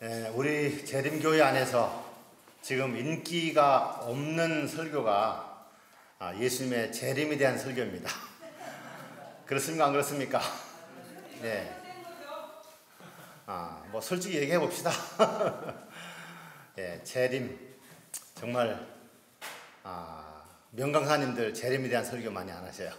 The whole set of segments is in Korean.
우리 재림교회 안에서 지금 인기가 없는 설교가 예수님의 재림에 대한 설교입니다. 그렇습니까? 안 그렇습니까? 네. 뭐 솔직히 얘기해 봅시다. 네, 재림. 정말 명강사님들 재림에 대한 설교 많이 안 하셔요.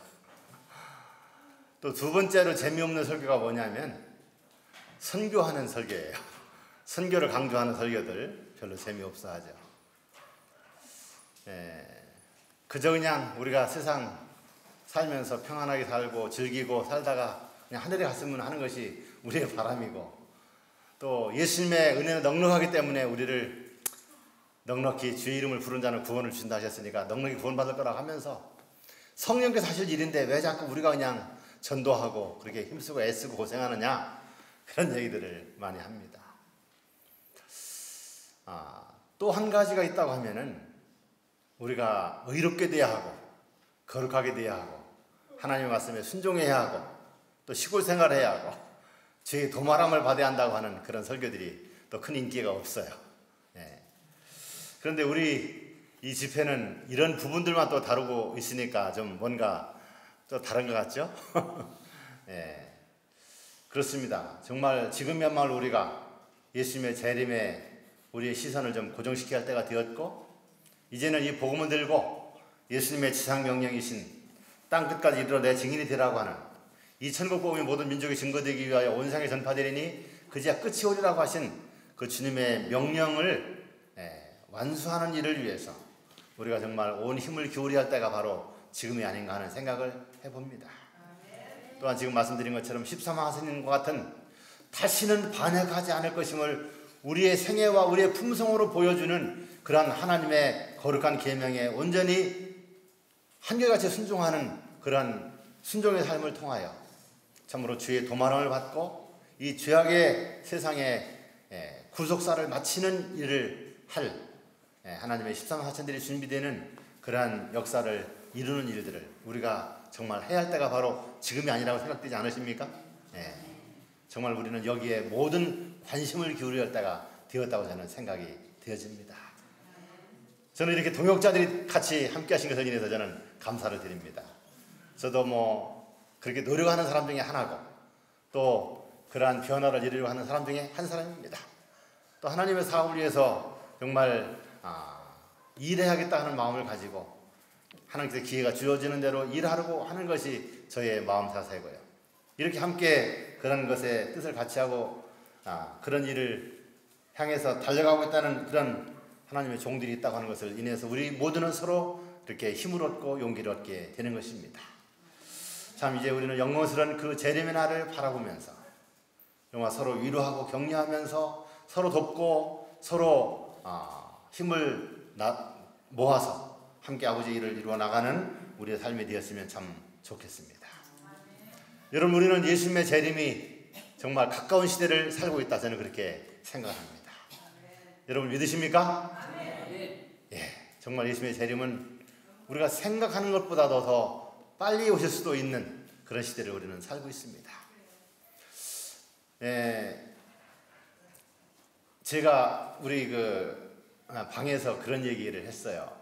또 두 번째로 재미없는 설교가 뭐냐면 선교하는 설교예요. 선교를 강조하는 설교들 별로 재미없어 하죠. 그저 그냥 우리가 세상 살면서 평안하게 살고 즐기고 살다가 그냥 하늘에 갔으면 하는 것이 우리의 바람이고, 또 예수님의 은혜는 넉넉하기 때문에 우리를 넉넉히 주의 이름을 부른 자는 구원을 준다 하셨으니까 넉넉히 구원받을 거라고 하면서 성령께서 하실 일인데 왜 자꾸 우리가 그냥 전도하고 그렇게 힘쓰고 애쓰고 고생하느냐, 그런 얘기들을 많이 합니다. 또 한 가지가 있다고 하면은 우리가 의롭게 돼야 하고 거룩하게 돼야 하고 하나님의 말씀에 순종해야 하고 또 시골 생활을 해야 하고 죄의 도말함을 받아야 한다고 하는 그런 설교들이 또 큰 인기가 없어요. 그런데 우리 이 집회는 이런 부분들만 또 다루고 있으니까 좀 뭔가 또 다른 것 같죠? 그렇습니다. 정말 지금이야말로 우리가 예수님의 재림에 우리의 시선을 좀 고정시켜야 할 때가 되었고, 이제는 이 복음을 들고 예수님의 지상명령이신 땅끝까지 이르러 내 증인이 되라고 하는 이 천국 복음이 모든 민족의 증거되기 위하여 온 세상에 전파되리니 그제야 끝이 오리라고 하신 그 주님의 명령을 완수하는 일을 위해서 우리가 정말 온 힘을 기울여야 할 때가 바로 지금이 아닌가 하는 생각을 해봅니다. 또한 지금 말씀드린 것처럼 13만 하느님과 같은 다시는 반역하지 않을 것임을 우리의 생애와 우리의 품성으로 보여주는 그러한 하나님의 거룩한 계명에 온전히 한결같이 순종하는 그러한 순종의 삶을 통하여 참으로 주의 도만함을 받고 이 죄악의 세상에 구속사를 마치는 일을 할 하나님의 13만 하천들이 준비되는 그러한 역사를 이루는 일들을 우리가 정말 해야 할 때가 바로 지금이 아니라고 생각되지 않으십니까? 정말 우리는 여기에 모든 관심을 기울여야 할 때가 되었다고 저는 생각이 되어집니다. 저는 이렇게 동역자들이 같이 함께 하신 것을 인해서 저는 감사를 드립니다. 저도 뭐 그렇게 노력하는 사람 중에 하나고 또 그러한 변화를 이루려고 하는 사람 중에 한 사람입니다. 또 하나님의 사업을 위해서 정말 일해야겠다 하는 마음을 가지고 하나님께서 기회가 주어지는 대로 일하려고 하는 것이 저의 마음 자세고요. 이렇게 함께 그런 것에 뜻을 같이 하고 그런 일을 향해서 달려가고 있다는 그런 하나님의 종들이 있다고 하는 것을 인해서 우리 모두는 서로 이렇게 힘을 얻고 용기를 얻게 되는 것입니다. 참 이제 우리는 영광스러운 그 재림의 날을 바라보면서 정말 서로 위로하고 격려하면서 서로 돕고 서로 힘을 모아서 함께 아버지의 일을 이루어 나가는 우리의 삶이 되었으면 참 좋겠습니다. 여러분, 우리는 예수님의 재림이 정말 가까운 시대를 살고 있다, 저는 그렇게 생각합니다. 여러분 믿으십니까? 정말 예수님의 재림은 우리가 생각하는 것보다도 더 빨리 오실 수도 있는 그런 시대를 우리는 살고 있습니다. 제가 우리 방에서 그런 얘기를 했어요.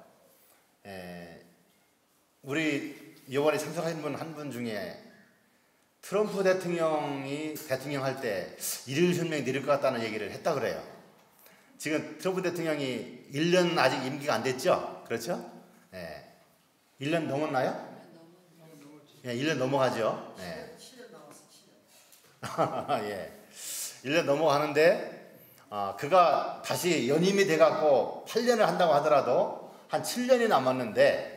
우리 이번에 참석하신 분 한 분 중에 트럼프 대통령이 대통령 할 때 일일 혁명이 내릴 것 같다는 얘기를 했다 그래요. 지금 트럼프 대통령이 1년 아직 임기가 안 됐죠? 그렇죠? 1년 넘었나요? 1년 넘어가죠. 7년 남았어, 7년. 1년 넘어가는데 그가 다시 연임이 돼갖고 8년을 한다고 하더라도 한 7년이 남았는데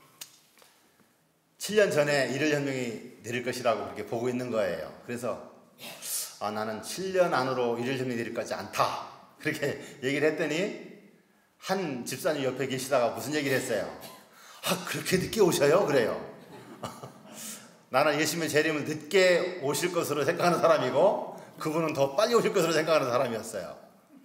7년 전에 일일 혁명이 내릴 것이라고 그렇게 보고 있는 거예요. 그래서 나는 7년 안으로 일일 혁명이 내릴 것같지 않다, 그렇게 얘기를 했더니 한 집사님 옆에 계시다가 무슨 얘기를 했어요? 그렇게 늦게 오셔요? 그래요. 나는 예수님의 재림을 늦게 오실 것으로 생각하는 사람이고 그분은 더 빨리 오실 것으로 생각하는 사람이었어요.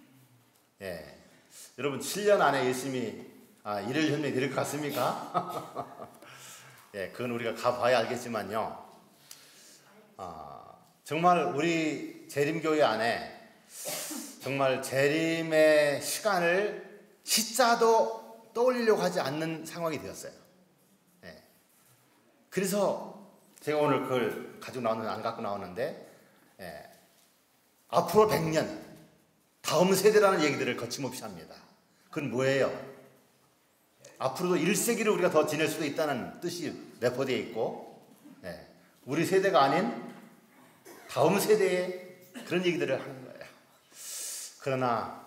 여러분, 7년 안에 예수님이 일일 혁명이 내릴 것 같습니까? 그건 우리가 가봐야 알겠지만요. 정말 우리 재림교회 안에 정말 재림의 시간을 시자도 떠올리려고 하지 않는 상황이 되었어요. 예. 그래서 제가 오늘 그걸 안 갖고 나오는데, 예. 앞으로 100년, 다음 세대라는 얘기들을 거침없이 합니다. 그건 뭐예요? 앞으로도 1세기를 우리가 더 지낼 수도 있다는 뜻이 내포되어 있고, 예. 우리 세대가 아닌 다음 세대의 그런 얘기들을 하는 거예요. 그러나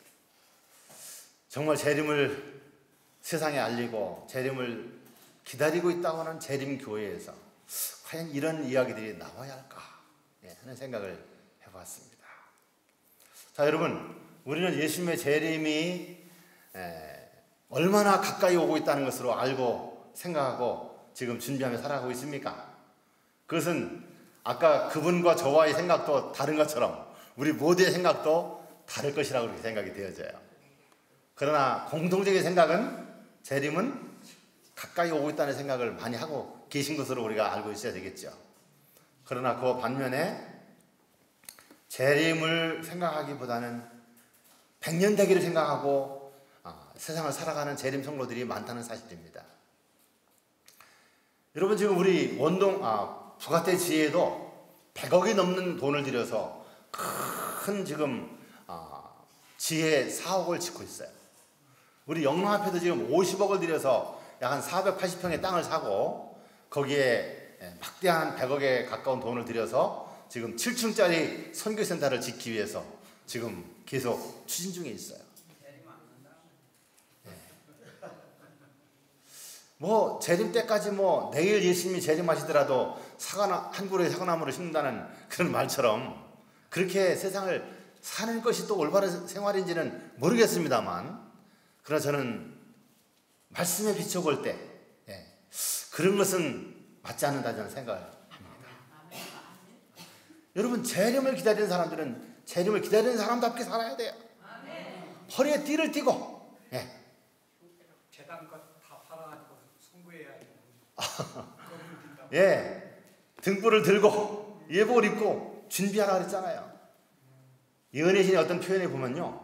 정말 재림을 세상에 알리고 재림을 기다리고 있다고 하는 재림교회에서 과연 이런 이야기들이 나와야 할까 하는 생각을 해봤습니다. 자, 여러분, 우리는 예수님의 재림이 얼마나 가까이 오고 있다는 것으로 알고 생각하고 지금 준비하며 살아가고 있습니까? 그것은 아까 그분과 저와의 생각도 다른 것처럼 우리 모두의 생각도 다를 것이라고 그렇게 생각이 되어져요. 그러나 공통적인 생각은 재림은 가까이 오고 있다는 생각을 많이 하고 계신 것으로 우리가 알고 있어야 되겠죠. 그러나 그 반면에 재림을 생각하기보다는 100년 되기를 생각하고 세상을 살아가는 재림 성도들이 많다는 사실입니다. 여러분, 지금 우리 부가떼 지혜도 100억이 넘는 돈을 들여서 큰 지금 지혜 사옥을 짓고 있어요. 우리 영랑 앞에도 지금 50억을 들여서 약 한 480평의 땅을 사고 거기에 막대한 100억에 가까운 돈을 들여서 지금 7층짜리 선교센터를 짓기 위해서 지금 계속 추진 중에 있어요. 뭐 재림 때까지 뭐 내일 예수님이 재림하시더라도 한 그루의 사과나무를 심는다는 그런 말처럼 그렇게 세상을 사는 것이 또 올바른 생활인지는 모르겠습니다만, 그러나 저는 말씀에 비춰볼 때 그런 것은 맞지 않는다 저는 생각을 합니다. 여러분, 재림을 기다리는 사람들은 재림을 기다리는 사람답게 살아야 돼요. 허리에 띠를 띠고 재단 것 다 팔아가지고 송구해야 등불을 들고 예복을 입고 준비하라 그랬잖아요. 예언의 어떤 표현에 보면요,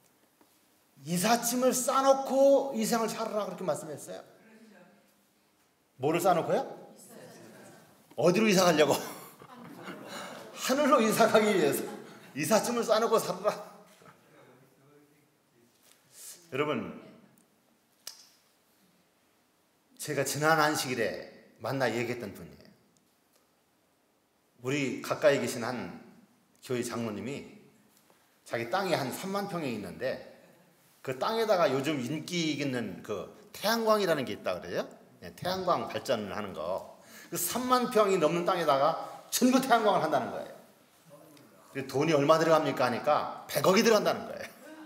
이삿짐을 싸놓고 이 생을 살아라 그렇게 말씀했어요. 뭐를 싸놓고요? 어디로 이사 가려고? 하늘로 이사 가기 위해서 이삿짐을 싸놓고 살아라. 여러분, 제가 지난 안식일에 만나 얘기했던 분이에요. 우리 가까이 계신 한 교회 장로님이 자기 땅이 한 3만 평에 있는데 그 땅에다가 요즘 인기 있는 그 태양광이라는 게 있다 그래요. 태양광 발전을 하는 거. 그 3만 평이 넘는 땅에다가 전부 태양광을 한다는 거예요. 돈이 얼마 들어갑니까 하니까 100억이 들어간다는 거예요.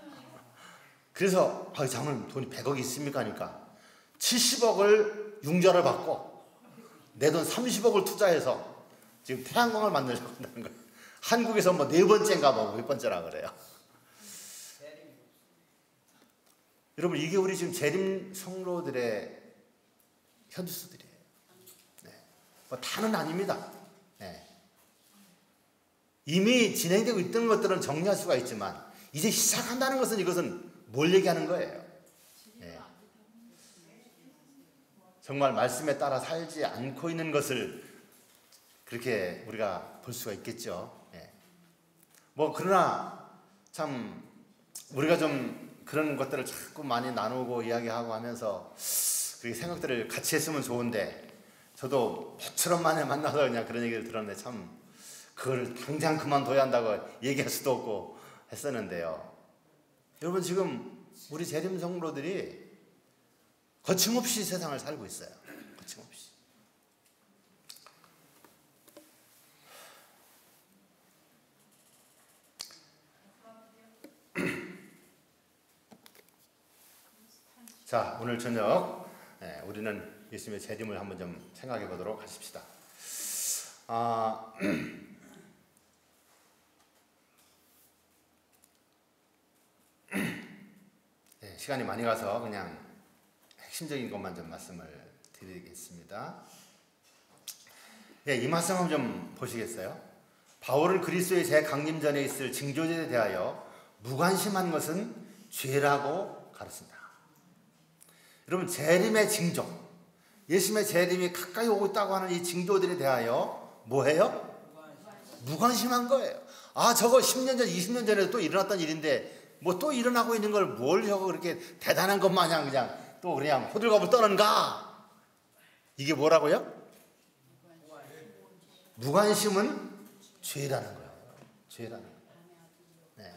그래서 장로님 돈이 100억이 있습니까 하니까 70억을 융자를 받고 내 돈 30억을 투자해서 지금 태양광을 만들려고 한다는 거예요. 한국에서 뭐 4번째인가 뭐 몇 번째라 그래요. 여러분, 이게 우리 지금 재림 성로들의 현주소들이에요. 뭐 다는 아닙니다. 이미 진행되고 있던 것들은 정리할 수가 있지만 이제 시작한다는 것은 이것은 뭘 얘기하는 거예요? 정말 말씀에 따라 살지 않고 있는 것을 그렇게 우리가 볼 수가 있겠죠. 뭐 그러나 참 우리가 좀 그런 것들을 자꾸 많이 나누고 이야기하고 하면서 그렇게 생각들을 같이 했으면 좋은데, 저도 모처럼 만에 만나서 그냥 그런 얘기를 들었는데 참 그걸 당장 그만둬야 한다고 얘기할 수도 없고 했었는데요. 여러분, 지금 우리 재림 성도들이 거침없이 세상을 살고 있어요. 거침없이. 자, 오늘 저녁 우리는 예수님의 재림을 한번 좀 생각해 보도록 하십시다. 시간이 많이 가서 그냥 핵심적인 것만 좀 말씀을 드리겠습니다. 이 말씀 한번 좀 보시겠어요? 바울은 그리스도의 재강림 전에 있을 징조제에 대하여 무관심한 것은 죄라고 가르친다. 여러분, 재림의 징조, 예수님의 재림이 가까이 오고 있다고 하는 이 징조들에 대하여 뭐예요? 무관심한 거예요. 아, 저거 10년 전, 20년 전에도 또 일어났던 일인데 뭐 또 일어나고 있는 걸 뭘 저거 그렇게 대단한 것 마냥 그냥 또 그냥 호들갑을 떠는가? 이게 뭐라고요? 무관심은 죄라는 거예요. 죄라는 거예요. 네.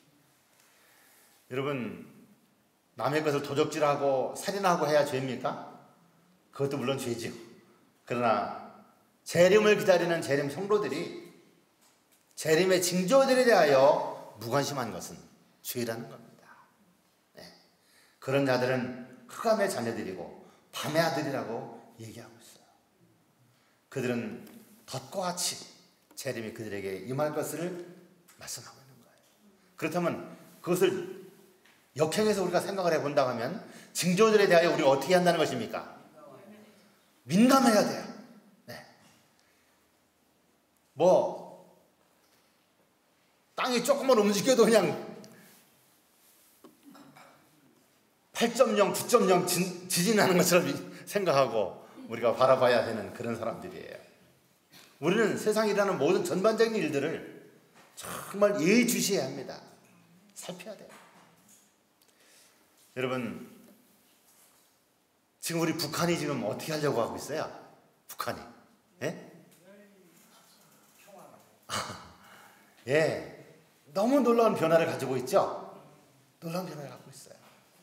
여러분, 남의 것을 도적질하고 살인하고 해야 죄입니까? 그것도 물론 죄죠. 그러나 재림을 기다리는 재림 성도들이 재림의 징조들에 대하여 무관심한 것은 죄라는 겁니다. 네. 그런 자들은 흑암의 자녀들이고 밤의 아들이라고 얘기하고 있어요. 그들은 덫과 같이 재림이 그들에게 임할 것을 말씀하고 있는 거예요. 그렇다면 그것을 역행해서 우리가 생각을 해본다고 하면 징조들에 대하여 우리가 어떻게 한다는 것입니까? 민감해야 돼요. 네. 뭐 땅이 조금만 움직여도 그냥 8.0, 9.0 지진이 나는 것처럼 생각하고 우리가 바라봐야 되는 그런 사람들이에요. 우리는 세상에 일어나는 모든 전반적인 일들을 정말 예의주시해야 합니다. 살펴야 돼요. 여러분, 지금 우리 북한이 지금 어떻게 하려고 하고 있어요? 북한이. 예? 예. 너무 놀라운 변화를 가지고 있죠? 놀라운 변화를 갖고 있어요.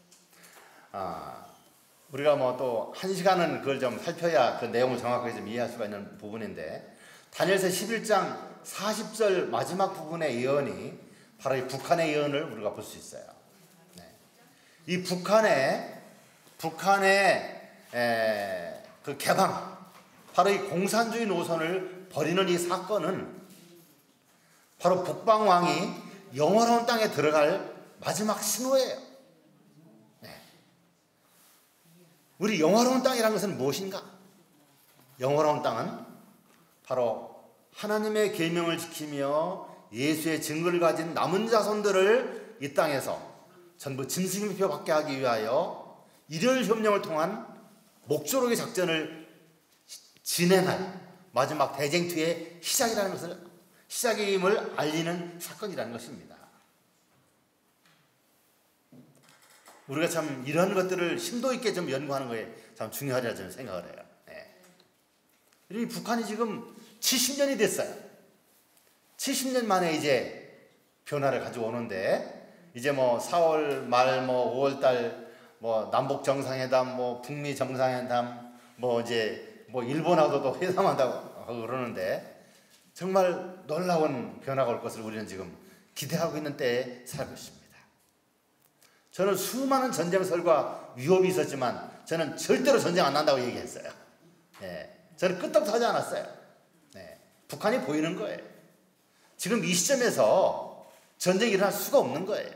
우리가 뭐 또 1시간은 그걸 좀 살펴야 그 내용을 정확하게 좀 이해할 수가 있는 부분인데, 다니엘서 11장 40절 마지막 부분의 예언이 바로 이 북한의 예언을 우리가 볼 수 있어요. 네. 이 북한의 그 개방, 바로 이 공산주의 노선을 버리는 이 사건은 바로 북방왕이 영원한 땅에 들어갈 마지막 신호예요. 네. 우리 영원한 땅이라는 것은 무엇인가? 영원한 땅은 바로 하나님의 계명을 지키며 예수의 증거를 가진 남은 자손들을 이 땅에서 전부 짐승표 받게 하기 위하여 일열 협령을 통한 목조르기 작전을 진행할 마지막 대쟁투의 시작이라는 것을, 시작임을 알리는 사건이라는 것입니다. 우리가 참 이런 것들을 심도 있게 좀 연구하는 거에 참 중요하리라 저는 생각을 해요. 네. 이 북한이 지금 70년이 됐어요. 70년 만에 이제 변화를 가지고 오는데, 이제 뭐 4월 말 뭐 5월 달 뭐 남북 정상회담, 뭐 북미 정상회담, 뭐 이제 뭐 일본하고도 회담한다고 그러는데, 정말 놀라운 변화가 올 것을 우리는 지금 기대하고 있는 때에 살고 있습니다. 저는 수많은 전쟁설과 위협이 있었지만 저는 절대로 전쟁 안 난다고 얘기했어요. 네. 저는 끄떡도 하지 않았어요. 네. 북한이 보이는 거예요. 지금 이 시점에서 전쟁이 일어날 수가 없는 거예요.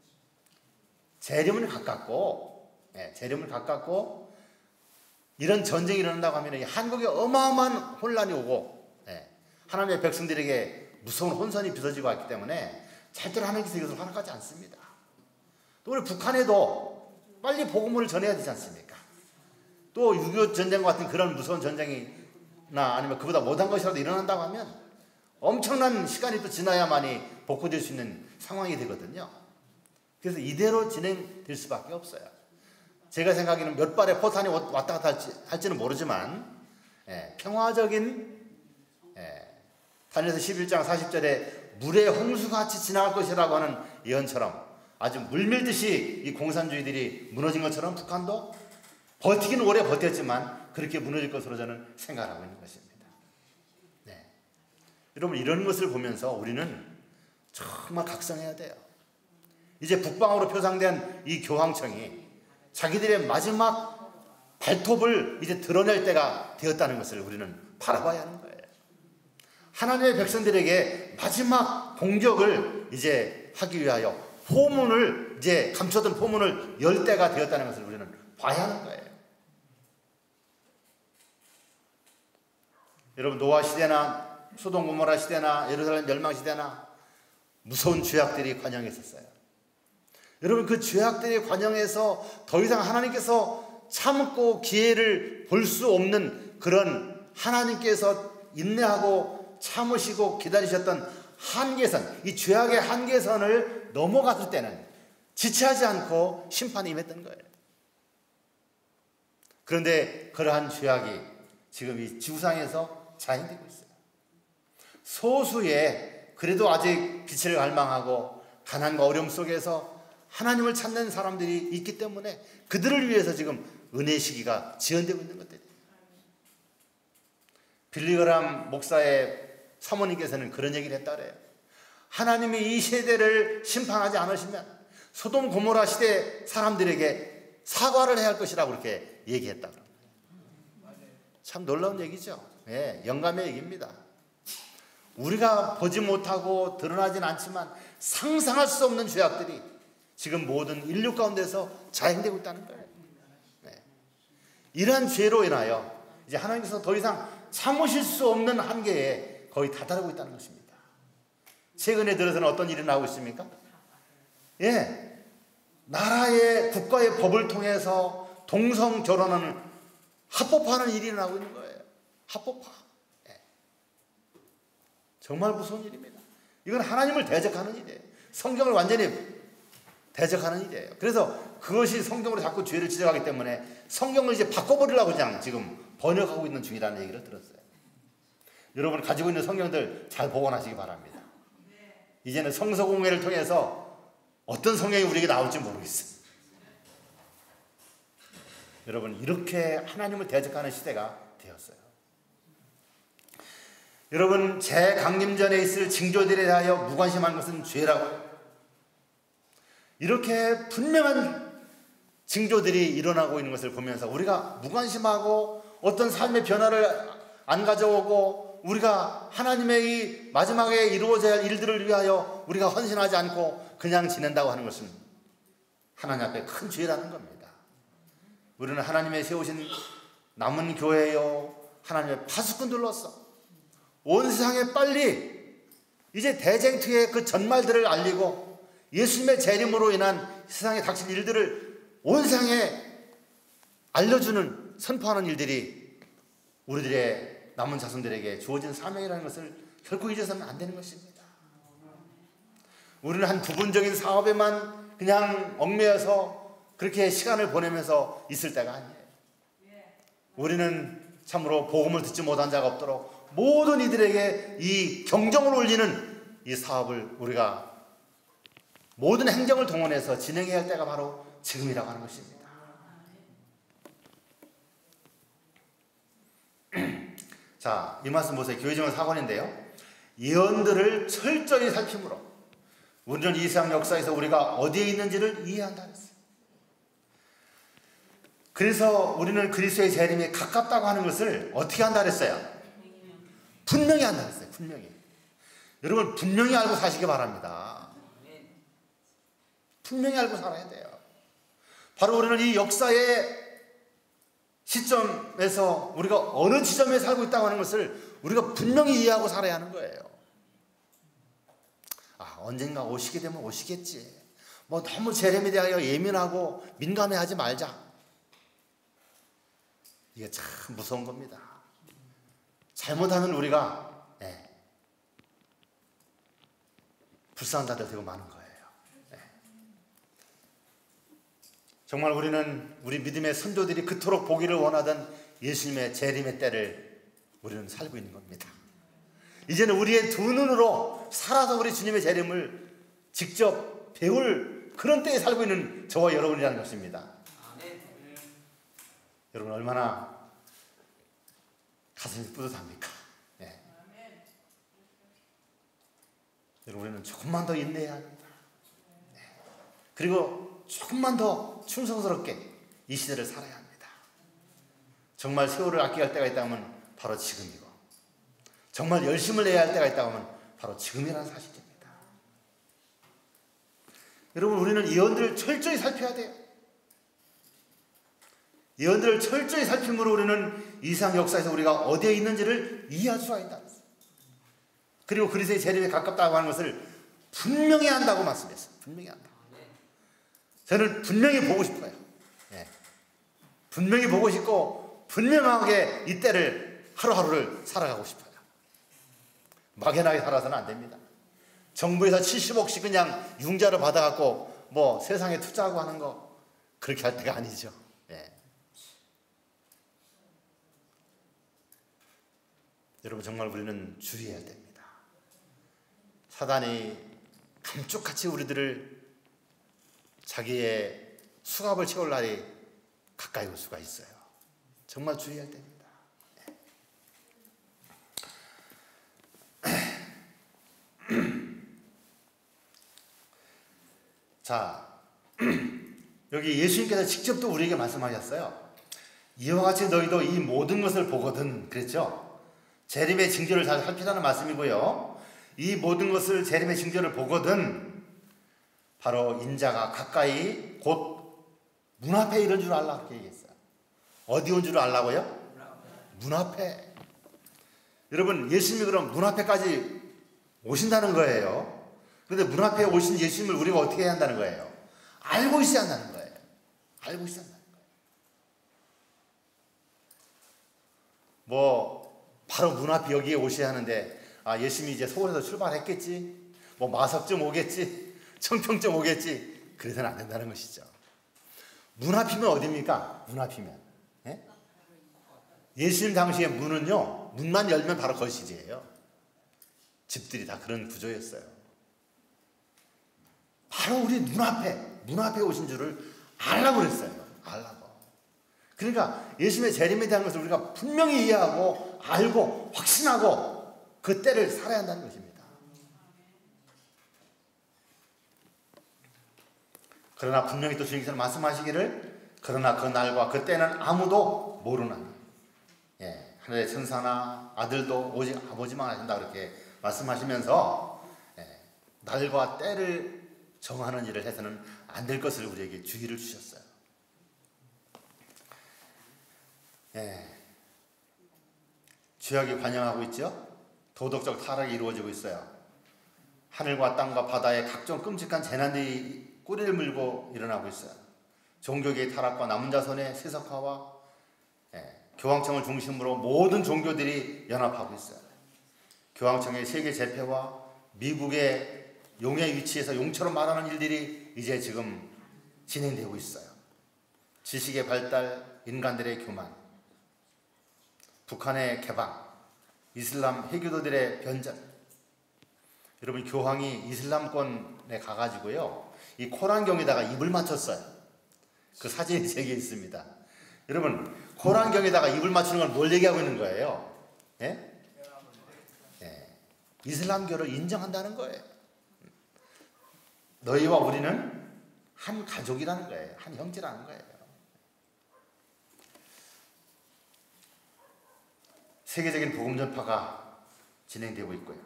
재림은 가깝고, 네. 재림은 가깝고, 이런 전쟁이 일어난다고 하면 한국에 어마어마한 혼란이 오고, 하나님의 백성들에게 무서운 혼선이 빚어지고 있기 때문에 절대로 하나님께서 이것을 허락하지 않습니다. 또 우리 북한에도 빨리 복음을 전해야 되지 않습니까? 또 6.25 전쟁과 같은 그런 무서운 전쟁이나 아니면 그보다 못한 것이라도 일어난다고 하면 엄청난 시간이 또 지나야만이 복구될 수 있는 상황이 되거든요. 그래서 이대로 진행될 수밖에 없어요. 제가 생각하기에는 몇 발의 포탄이 왔다 갔다 할지는 모르지만, 평화적인, 다니엘서 11장 40절에 물의 홍수같이 지나갈 것이라고 하는 예언처럼 아주 물밀듯이 이 공산주의들이 무너진 것처럼 북한도 버티기는 오래 버텼지만 그렇게 무너질 것으로 저는 생각하고 있는 것입니다. 네. 여러분, 이런 것을 보면서 우리는 정말 각성해야 돼요. 이제 북방으로 표상된 이 교황청이 자기들의 마지막 발톱을 이제 드러낼 때가 되었다는 것을 우리는 바라봐야 하는 거예요. 하나님의 백성들에게 마지막 공격을 이제 하기 위하여 포문을, 이제 감춰둔 포문을 열 때가 되었다는 것을 우리는 봐야 하는 거예요. 여러분, 노아 시대나 소돔 고모라 시대나 예루살렘 멸망 시대나 무서운 죄악들이 관영에 있었어요. 여러분, 그 죄악들이 관영에서 더 이상 하나님께서 참고 기회를 볼 수 없는 그런 하나님께서 인내하고 참으시고 기다리셨던 한계선, 이 죄악의 한계선을 넘어갔을 때는 지체하지 않고 심판이 임했던 거예요. 그런데 그러한 죄악이 지금 이 지구상에서 자행되고 있어요. 소수의 그래도 아직 빛을 갈망하고 가난과 어려움 속에서 하나님을 찾는 사람들이 있기 때문에 그들을 위해서 지금 은혜의 시기가 지연되고 있는 것들이에요. 빌리그람 목사의 사모님께서는 그런 얘기를 했다 그래요. 하나님이 이 세대를 심판하지 않으시면 소돔 고모라 시대 사람들에게 사과를 해야 할 것이라고 그렇게 얘기했다. 참 놀라운 얘기죠. 예, 영감의 얘기입니다. 우리가 보지 못하고 드러나진 않지만 상상할 수 없는 죄악들이 지금 모든 인류 가운데서 자행되고 있다는 거예요. 네. 이러한 죄로 인하여 이제 하나님께서 더 이상 참으실 수 없는 한계에 거의 다다르고 있다는 것입니다. 최근에 들어서는 어떤 일이 나오고 있습니까? 예, 나라의 국가의 법을 통해서 동성 결혼하는 합법화하는 일이 나오고 있는 거예요. 합법화. 예. 정말 무서운 일입니다. 이건 하나님을 대적하는 일이에요. 성경을 완전히 대적하는 일이에요. 그래서 그것이 성경으로 자꾸 죄를 지적하기 때문에 성경을 이제 바꿔버리려고 그냥 지금 번역하고 있는 중이라는 얘기를 들었어요. 여러분 가지고 있는 성경들 잘 보관하시기 바랍니다. 이제는 성서공회를 통해서 어떤 성경이 우리에게 나올지 모르겠어요. 여러분 이렇게 하나님을 대적하는 시대가 되었어요. 여러분 재강림전에 있을 징조들에 대하여 무관심한 것은 죄라고요. 이렇게 분명한 징조들이 일어나고 있는 것을 보면서 우리가 무관심하고 어떤 삶의 변화를 안 가져오고 우리가 하나님의 이 마지막에 이루어져야 할 일들을 위하여 우리가 헌신하지 않고 그냥 지낸다고 하는 것은 하나님 앞에 큰 죄라는 겁니다. 우리는 하나님의 세우신 남은 교회요 하나님의 파수꾼들로서 온 세상에 빨리 이제 대쟁투의 그 전말들을 알리고 예수님의 재림으로 인한 세상에 닥친 일들을 온 세상에 알려주는 선포하는 일들이 우리들의 남은 자손들에게 주어진 사명이라는 것을 결코 잊어서는 안 되는 것입니다. 우리는 한 부분적인 사업에만 그냥 얽매여서 그렇게 시간을 보내면서 있을 때가 아니에요. 우리는 참으로 복음을 듣지 못한 자가 없도록 모든 이들에게 이 경종을 울리는 이 사업을 우리가 모든 행정을 동원해서 진행해야 할 때가 바로 지금이라고 하는 것입니다. 자, 이 말씀 보세요. 교회정은 4권인데요. 예언들을 철저히 살핌으로 우리는 이 세상 역사에서 우리가 어디에 있는지를 이해한다 했어요. 그래서 우리는 그리스도의 재림이 가깝다고 하는 것을 어떻게 한다 그랬어요? 분명히 한다 그랬어요. 분명히. 여러분 분명히 알고 사시기 바랍니다. 분명히 알고 살아야 돼요. 바로 우리는 이 역사의 시점에서 우리가 어느 지점에 살고 있다고 하는 것을 우리가 분명히 이해하고 살아야 하는 거예요. 아, 언젠가 오시게 되면 오시겠지. 뭐 너무 재림에 대하여 예민하고 민감해하지 말자. 이게 참 무서운 겁니다. 잘못하면 우리가 불쌍한 자들 되고 마는 거예요. 정말 우리는 우리 믿음의 선조들이 그토록 보기를 원하던 예수님의 재림의 때를 우리는 살고 있는 겁니다. 이제는 우리의 두 눈으로 살아서 우리 주님의 재림을 직접 배울 그런 때에 살고 있는 저와 여러분이라는 것입니다. 여러분 얼마나 가슴이 뿌듯합니까? 네. 여러분 우리는 조금만 더 인내해야 합니다. 네. 그리고 조금만 더 충성스럽게 이 시대를 살아야 합니다. 정말 세월을 아껴야 할 때가 있다면 바로 지금이고 정말 열심을 내야 할 때가 있다고 하면 바로 지금이라는 사실입니다. 여러분 우리는 예언들을 철저히 살펴야 돼요. 예언들을 철저히 살핌으로 우리는 이 세상 역사에서 우리가 어디에 있는지를 이해할 수가 있다. 그리고 그리스도의 재림에 가깝다고 하는 것을 분명히 한다고 말씀했어요. 분명히 한다. 저는 분명히 보고 싶어요. 예. 분명히 보고 싶고 분명하게 이 때를 하루하루를 살아가고 싶어요. 막연하게 살아서는 안 됩니다. 정부에서 70억씩 그냥 융자를 받아갖고 뭐 세상에 투자하고 하는 거 그렇게 할 때가 아니죠. 예. 여러분 정말 우리는 주의해야 됩니다. 사단이 감쪽같이 우리들을 자기의 수갑을 채울 날이 가까이 올 수가 있어요. 정말 주의해야 됩니다. 자, 여기 예수님께서 직접 또 우리에게 말씀하셨어요. 이와 같이 너희도 이 모든 것을 보거든 그랬죠. 재림의 징조를 잘 살피라는 말씀이고요. 이 모든 것을 재림의 징조를 보거든 바로 인자가 가까이 곧 문 앞에 이런 줄 알라 그렇게 얘기했어요. 어디 온 줄 알라고요? 문 앞에. 여러분 예수님이 그럼 문 앞에까지 오신다는 거예요. 그런데 문 앞에 오신 예수님을 우리가 어떻게 해야 한다는 거예요? 알고 있어야 한다는 거예요. 알고 있어야 한다는 거예요. 뭐 바로 문 앞에 여기에 오셔야 하는데 예수님이 이제 서울에서 출발했겠지, 뭐 마석쯤 오겠지, 청평쯤 오겠지, 그래서는 안 된다는 것이죠. 문 앞이면 어디입니까? 문 앞이면 예? 예수님 당시에 문은요, 문만 열면 바로 거실이에요. 집들이 다 그런 구조였어요. 바로 우리 문 앞에 오신 줄을 알라고 그랬어요. 알라고. 그러니까 예수님의 재림에 대한 것을 우리가 분명히 이해하고 알고 확신하고 그 때를 살아야 한다는 것입니다. 그러나 분명히 또 주님께서는 말씀하시기를 그러나 그 날과 그 때는 아무도 모르나니 하늘의 천사나 아들도 오직 아버지만 아신다 그렇게 말씀하시면서 날과 때를 정하는 일을 해서는 안 될 것을 우리에게 주의를 주셨어요. 죄악이 관영하고 있죠. 도덕적 타락이 이루어지고 있어요. 하늘과 땅과 바다에 각종 끔찍한 재난들이 꼬리를 물고 일어나고 있어요. 종교계의 타락과 남은 자손의 세속화와 교황청을 중심으로 모든 종교들이 연합하고 있어요. 교황청의 세계 재패와 미국의 용의 위치에서 용처럼 말하는 일들이 이제 지금 진행되고 있어요. 지식의 발달, 인간들의 교만, 북한의 개방, 이슬람 해교도들의 변절. 여러분 교황이 이슬람권에 가가지고요 이 코란경에다가 입을 맞췄어요. 그 사진이 제게 있습니다. 여러분 코란경에다가 입을 맞추는 건 뭘 얘기하고 있는 거예요? 이슬람교를 인정한다는 거예요. 너희와 우리는 한 가족이라는 거예요. 한 형제라는 거예요. 세계적인 복음 전파가 진행되고 있고요.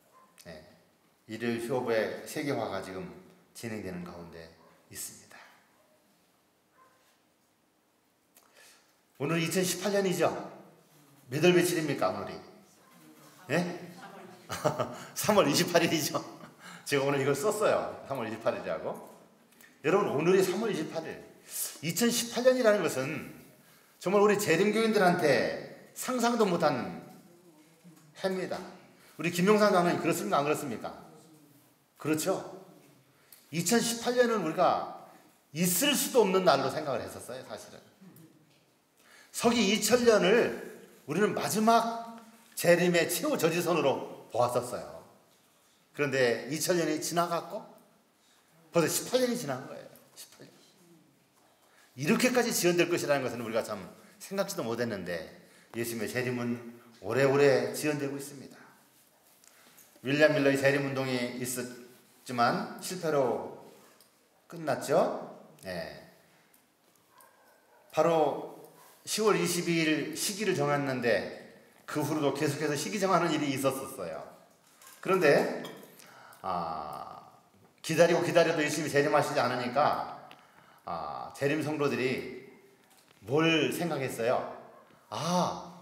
일일 휴업의 세계화가 지금 진행되는 가운데 있습니다. 오늘 2018년이죠? 몇 월 며칠입니까 오늘이? 3월 28일이죠. 제가 오늘 이걸 썼어요. 3월 28일이라고. 여러분 오늘이 3월 28일 2018년이라는 것은 정말 우리 재림교인들한테 상상도 못한 해입니다. 우리 김용산 장로님 그렇습니까? 안 그렇습니까? 그렇죠. 2018년은 우리가 있을 수도 없는 날로 생각을 했었어요. 사실은 서기 2000년을 우리는 마지막 재림의 최후 저지선으로 보았었어요. 그런데 2000년이 지나갔고 벌써 18년이 지난 거예요. 18년. 이렇게까지 지연될 것이라는 것은 우리가 참 생각지도 못했는데 예수님의 재림은 오래오래 지연되고 있습니다. 윌리엄 밀러의 재림운동이 있었지만 실패로 끝났죠. 바로 10월 22일 시기를 정했는데 그 후로도 계속해서 시기 정하는 일이 있었어요. 그런데 기다려도 예수님이 재림하시지 않으니까 재림 성도들이 뭘 생각했어요?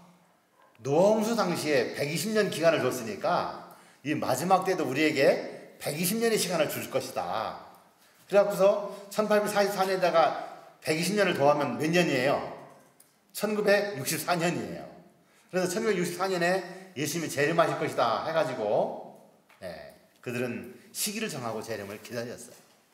노아홍수 당시에 120년 기간을 줬으니까 이 마지막 때도 우리에게 120년의 시간을 줄 것이다. 그래갖고서 1844년에다가 120년을 더하면 몇 년이에요? 1964년이에요. 그래서 1964년에 예수님이 재림하실 것이다 해가지고 그들은 시기를 정하고 재림을 기다렸어요.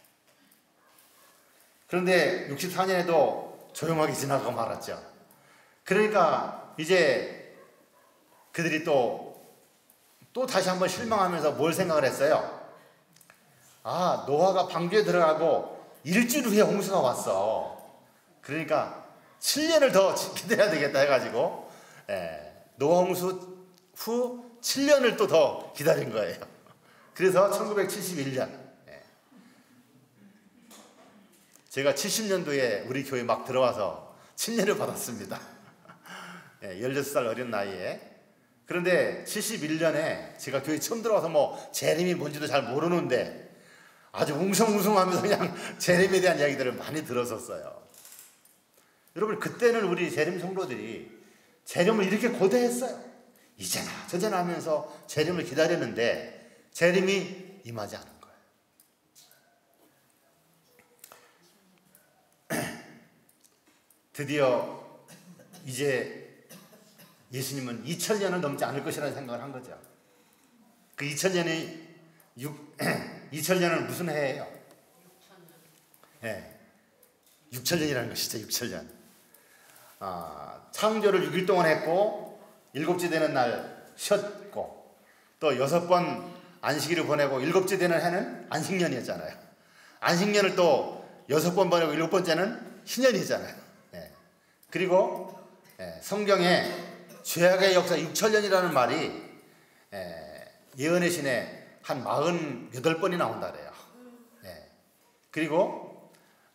그런데 64년에도 조용하게 지나가고 말았죠. 그러니까 이제 그들이 또 다시 한번 실망하면서 뭘 생각을 했어요? 아, 노아가 방주에 들어가고 일주일 후에 홍수가 왔어. 그러니까 7년을 더 기다려야 되겠다 해가지고 노아 홍수 후 7년을 또 더 기다린 거예요. 그래서 1971년 제가 70년도에 우리 교회 막 들어와서 7년을 받았습니다. 16살 어린 나이에. 그런데 71년에 제가 교회 처음 들어와서 뭐 재림이 뭔지도 잘 모르는데 아주 웅성웅성하면서 그냥 재림에 대한 이야기들을 많이 들었었어요. 여러분, 그때는 우리 재림 성도들이 재림을 이렇게 고대했어요. 이제나 저제나 하면서 재림을 기다렸는데 재림이 임하지 않은 거예요. 드디어 이제 예수님은 2000년은 넘지 않을 것이라는 생각을 한 거죠. 그 2000년이 2000년은 무슨 해예요? 6000년이라는 것이죠. 6000년. 창조를 6일 동안 했고 7째 되는 날 쉬었고 또 6번 안식일을 보내고 7째 되는 해는 안식년이었잖아요. 안식년을 또 6번 보내고 7번째는 희년이잖아요. 그리고 성경에 죄악의 역사 6000년이라는 말이 예언의 신에 한 48번이 나온다 그래요. 그리고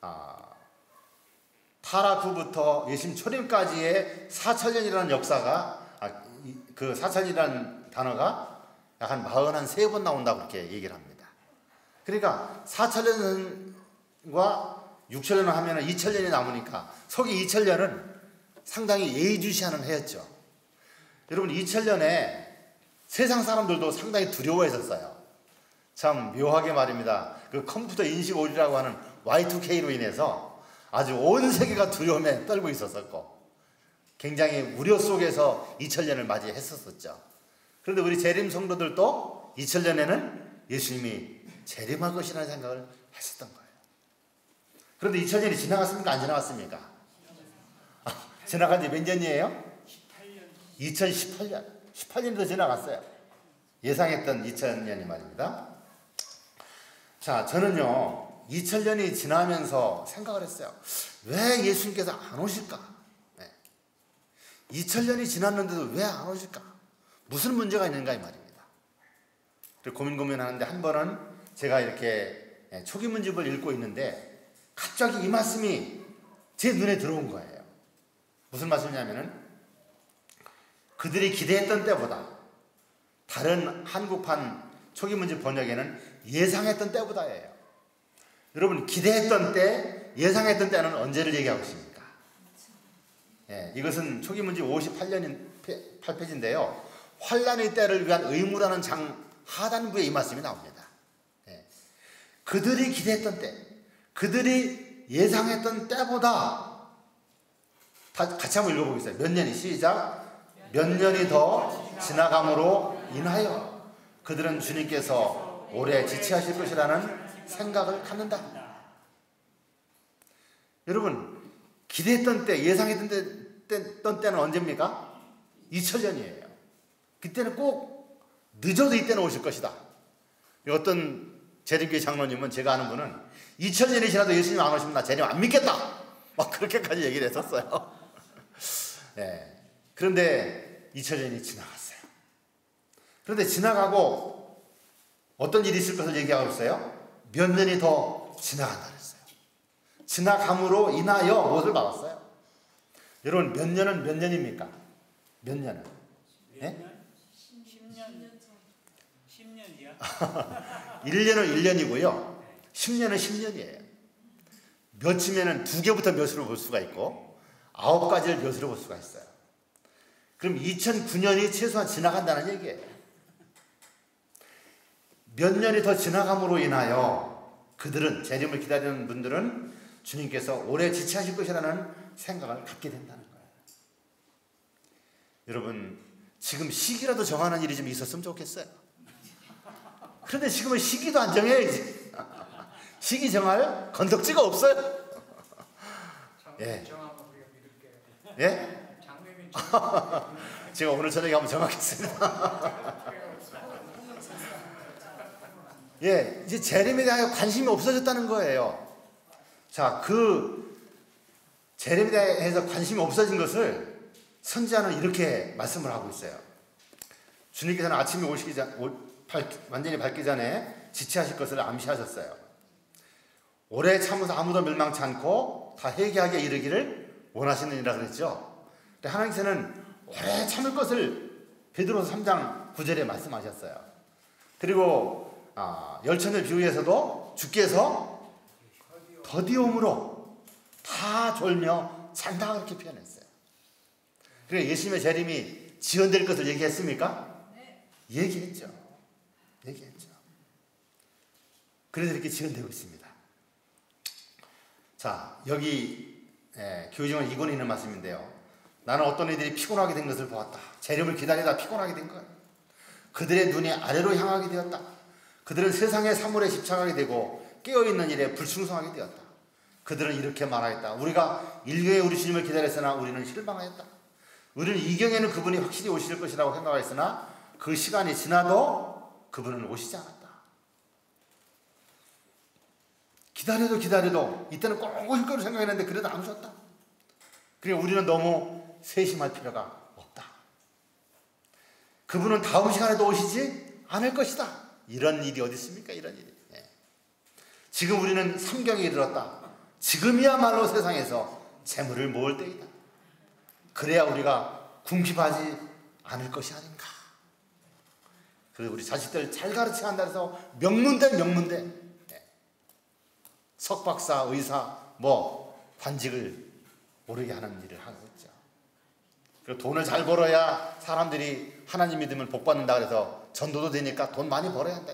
타락 후부터 예수님 초림까지의 4000년이라는 역사가 그 4000이라는 단어가 약 한 43번 나온다고 그렇게 얘기를 합니다. 그러니까 4000년과 6000년을 하면 2000년이 남으니까 서기 2000년은 상당히 예의주시하는 해였죠. 여러분, 2000년에 세상 사람들도 상당히 두려워했었어요. 참 묘하게 말입니다. 그 컴퓨터 인식 오류라고 하는 Y2K로 인해서 아주 온 세계가 두려움에 떨고 있었었고 굉장히 우려 속에서 2000년을 맞이했었죠. 그런데 우리 재림 성도들도 2000년에는 예수님이 재림할 것이라는 생각을 했었던 거예요. 그런데 2000년이 지나갔습니까? 안 지나갔습니까? 지나간 지 몇 년이에요? 2018년. 18년도 지나갔어요. 예상했던 2000년이 말입니다. 자, 저는요 2000년이 지나면서 생각을 했어요. 왜 예수님께서 안 오실까? 2000년이 지났는데도 왜 안 오실까? 무슨 문제가 있는가 이 말입니다. 고민하는데 한 번은 제가 이렇게 초기문집을 읽고 있는데 갑자기 이 말씀이 제 눈에 들어온 거예요. 무슨 말씀이냐면은 그들이 기대했던 때보다 다른 한국판 초기문집 번역에는 예상했던 때보다예요. 여러분, 기대했던 때, 예상했던 때는 언제를 얘기하고 있습니까? 이것은 초기문집 58페이지인데요. 환란의 때를 위한 의무라는 장 하단부에 이 말씀이 나옵니다. 그들이 기대했던 때, 그들이 예상했던 때보다 같이 한번 읽어보겠습니다. 몇 년이 시작. 몇 년이 더 지나감으로 인하여 그들은 주님께서 오래 지체하실 것이라는 생각을 갖는다. 여러분, 기대했던 때, 예상했던 때는 언제입니까? 2000년이에요. 그때는 꼭 늦어도 이때는 오실 것이다. 어떤 재림교회 장로님은, 제가 아는 분은 2000년이 지나도 예수님 안 오시면 나 재림 안 믿겠다 막 그렇게까지 얘기를 했었어요. 그런데 2000년이 지나갔어요. 그런데 지나가고 어떤 일이 있을 것을 얘기하고 있어요? 몇 년이 더 지나간다 그랬어요. 지나감으로 인하여 무엇을 막았어요? 여러분, 몇 년은 몇 년입니까? 몇 년은? 10년이야. 1년은 1년이고요. 10년은 10년이에요. 몇이면은 2개부터 몇으로 볼 수가 있고 9가지를 몇으로 볼 수가 있어요. 그럼 2009년이 최소한 지나간다는 얘기예요. 몇 년이 더 지나감으로 인하여 그들은, 재림을 기다리는 분들은 주님께서 오래 지체하실 것이라는 생각을 갖게 된다는 거예요. 여러분, 지금 시기라도 정하는 일이 좀 있었으면 좋겠어요. 그런데 지금은 시기도 안 정해야지. 시기 정할 건덕지가 없어요. 장로님 정하면 우리가 믿을게요. 예? 장로님 제가 오늘 저녁에 한번 정하겠습니다. 예, 이제 재림에 대하여 관심이 없어졌다는 거예요. 자, 그 재림에 대해서 관심이 없어진 것을 선지자는 이렇게 말씀을 하고 있어요. 주님께서는 아침에 오시기 완전히 밝기 전에 지체하실 것을 암시하셨어요. 오래 참으서 아무도 멸망치 않고 다 회개하게 이르기를 원하시느니라 그랬죠. 근데 하나님께서는 오래 참을 것을 베드로서 3장 9절에 말씀하셨어요. 그리고 열천의 비유에서도 주께서 더디움으로 다 졸며 잔다 그렇게 표현했어요. 그리고 예수님의 재림이 지연될 것을 얘기했습니까? 얘기했죠. 그래서 이렇게 지연되고 있습니다. 자, 여기 교회정은 이권에 있는 말씀인데요. 나는 어떤 이들이 피곤하게 된 것을 보았다. 재림을 기다리다 피곤하게 된 거예요. 그들의 눈이 아래로 향하게 되었다. 그들은 세상의 사물에 집착하게 되고 깨어있는 일에 불충성하게 되었다. 그들은 이렇게 말하였다. 우리가 일경에 우리 주님을 기다렸으나 우리는 실망하였다. 우리는 이경에는 그분이 확실히 오실 것이라고 생각했으나 그 시간이 지나도 그분은 오시지 않았다. 기다려도 이때는 꼭 오실 거로 생각했는데 그래도 안 오셨다. 그러니까 우리는 너무 세심할 필요가 없다. 그분은 다음 시간에도 오시지 않을 것이다. 이런 일이 어디 있습니까? 이런 일이. 지금 우리는 삼경에 이르렀다. 지금이야말로 세상에서 재물을 모을 때이다. 그래야 우리가 궁핍하지 않을 것이 아닌가. 그래서 우리 자식들 잘 가르쳐야 한다 해서 명문대 석박사, 의사, 관직을 오르게 하는 일을 하고 있죠. 그리고 돈을 잘 벌어야 사람들이 하나님 믿으면 복 받는다 그래서 전도도 되니까 돈 많이 벌어야 한다.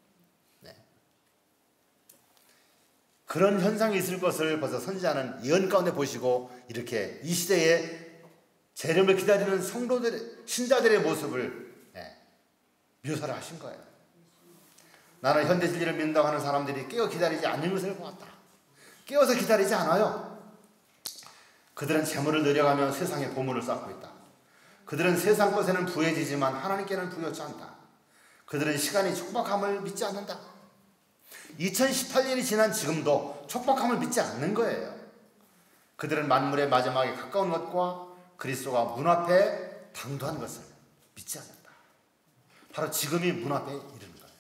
그런 현상이 있을 것을 벌써 선지자는 예언 가운데 보시고 이렇게 이 시대에 재림을 기다리는 성도들, 신자들의 모습을 묘사를 하신 거예요. 나는 현대 진리를 믿는다고 하는 사람들이 깨어 기다리지 않는 것을 보았다. 깨어서 기다리지 않아요. 그들은 재물을 늘려가며 세상에 보물을 쌓고 있다. 그들은 세상 것에는 부해지지만 하나님께는 부여치 않다. 그들은 시간이 촉박함을 믿지 않는다. 2018년이 지난 지금도 촉박함을 믿지 않는 거예요. 그들은 만물의 마지막에 가까운 것과 그리스도가 문 앞에 당도한 것을 믿지 않는다. 바로 지금이 문 앞에 이르는 거예요.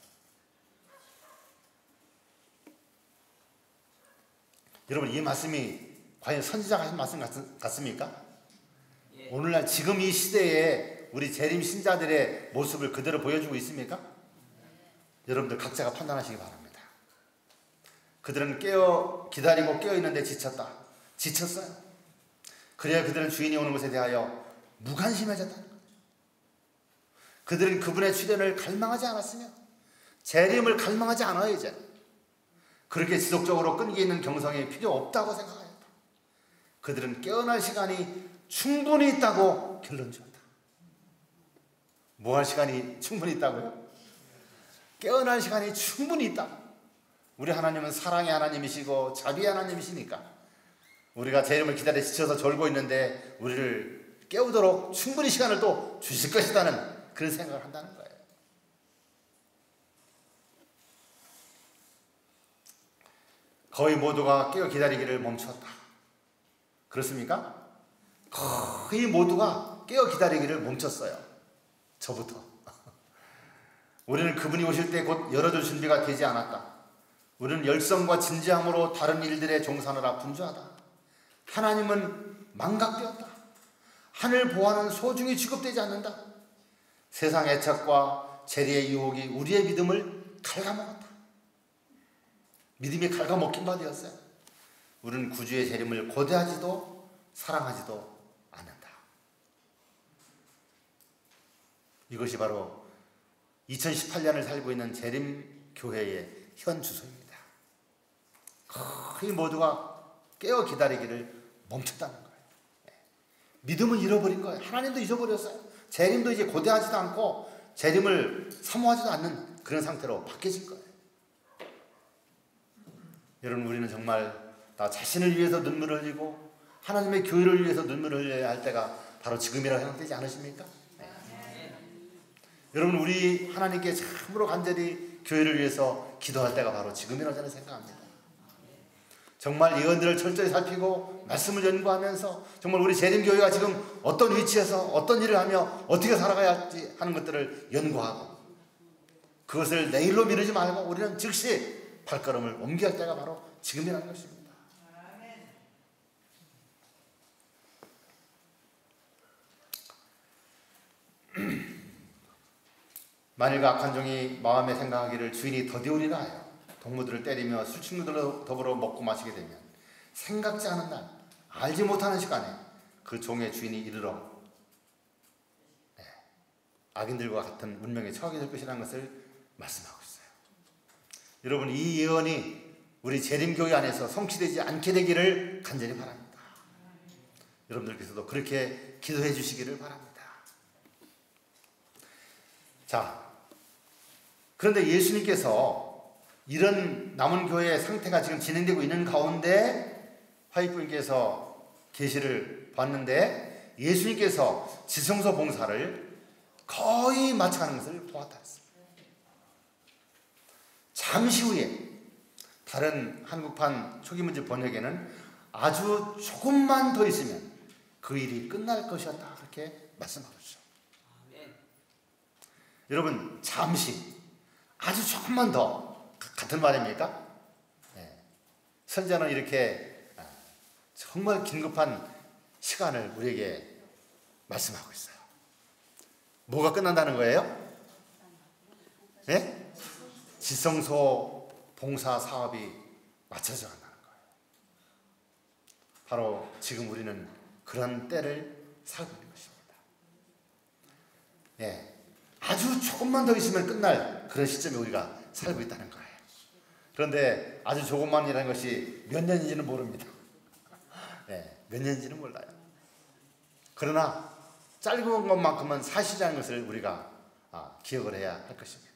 여러분, 이 말씀이 과연 선지자가 하신 말씀 같습니까? 오늘날 지금 이 시대에 우리 재림 신자들의 모습을 그대로 보여주고 있습니까? 여러분들 각자가 판단하시기 바랍니다. 그들은 기다리고 깨어있는데 지쳤어요. 그래야 그들은 주인이 오는 것에 대하여 무관심해졌다는 거예요. 그들은 그분의 출현을 갈망하지 않았으며 재림을 갈망하지 않아요. 이제 그렇게 지속적으로 끈기 있는 경성이 필요 없다고 생각하였다. 그들은 깨어날 시간이 충분히 있다고 결론 지었다. 뭐 할 시간이 충분히 있다고요? 깨어날 시간이 충분히 있다. 우리 하나님은 사랑의 하나님이시고 자비의 하나님이시니까 우리가 재림을 기다려 지쳐서 졸고 있는데 우리를 깨우도록 충분히 시간을 또 주실 것이라는 그런 생각을 한다는 거예요. 거의 모두가 깨어 기다리기를 멈췄다. 그렇습니까? 거의 모두가 깨어 기다리기를 멈췄어요. 저부터. 우리는 그분이 오실 때 곧 열어줄 준비가 되지 않았다. 우리는 열성과 진지함으로 다른 일들에 종사하느라 분주하다. 하나님은 망각되었다. 하늘 보화는 소중히 취급되지 않는다. 세상 애착과 재리의 유혹이 우리의 믿음을 갉아먹었다. 믿음이 갉아먹힌 바 되었어요. 우리는 구주의 재림을 고대하지도 사랑하지도 않는다. 이것이 바로 2018년을 살고 있는 재림 교회의 현 주소입니다. 거의 모두가 깨어 기다리기를 멈췄다는 거예요. 믿음을 잃어버린 거예요. 하나님도 잊어버렸어요. 재림도 이제 고대하지도 않고 재림을 사모하지도 않는 그런 상태로 바뀌어진 거예요. 여러분, 우리는 정말 나 자신을 위해서 눈물을 흘리고 하나님의 교회를 위해서 눈물을 흘려야 할 때가 바로 지금이라고 생각되지 않으십니까? 여러분, 우리 하나님께 참으로 간절히 교회를 위해서 기도할 때가 바로 지금이라고 저는 생각합니다. 정말 예언들을 철저히 살피고 말씀을 연구하면서 정말 우리 재림교회가 지금 어떤 위치에서 어떤 일을 하며 어떻게 살아가야 할지 하는 것들을 연구하고 그것을 내일로 미루지 말고 우리는 즉시 발걸음을 옮겨야 할 때가 바로 지금이라는 것입니다. 만일 악한 종이 마음에 생각하기를 주인이 더디오리라 하여 동무들을 때리며 술친구들로 더불어 먹고 마시게 되면 생각지 않은 날 알지 못하는 시간에 그 종의 주인이 이르러 악인들과 같은 운명에 처하게 될 것이라는 것을 말씀하고 있어요. 여러분, 이 예언이 우리 재림교회 안에서 성취되지 않게 되기를 간절히 바랍니다. 여러분들께서도 그렇게 기도해 주시기를 바랍니다. 자, 그런데 예수님께서 이런 남은 교회의 상태가 지금 진행되고 있는 가운데 화이트분께서 계시를 봤는데 예수님께서 지성소 봉사를 거의 마쳐가는 것을 보았다 했습니다. 잠시 후에 다른 한국판 초기문제 번역에는 아주 조금만 더 있으면 그 일이 끝날 것이었다 그렇게 말씀하고 있죠. 여러분, 잠시 아주 조금만 더 같은 말입니까? 선자는 이렇게 정말 긴급한 시간을 우리에게 말씀하고 있어요. 뭐가 끝난다는 거예요? 지성소 봉사 사업이 맞춰져 간다는 거예요. 바로 지금 우리는 그런 때를 살고 있는 것입니다. 아주 조금만 더 있으면 끝날 그런 시점에 우리가 살고 있다는 거예요. 그런데 아주 조금만이라는 것이 몇 년인지는 모릅니다. 몇 년인지는 몰라요. 그러나 짧은 것만큼은 사실이라는 것을 우리가 기억을 해야 할 것입니다.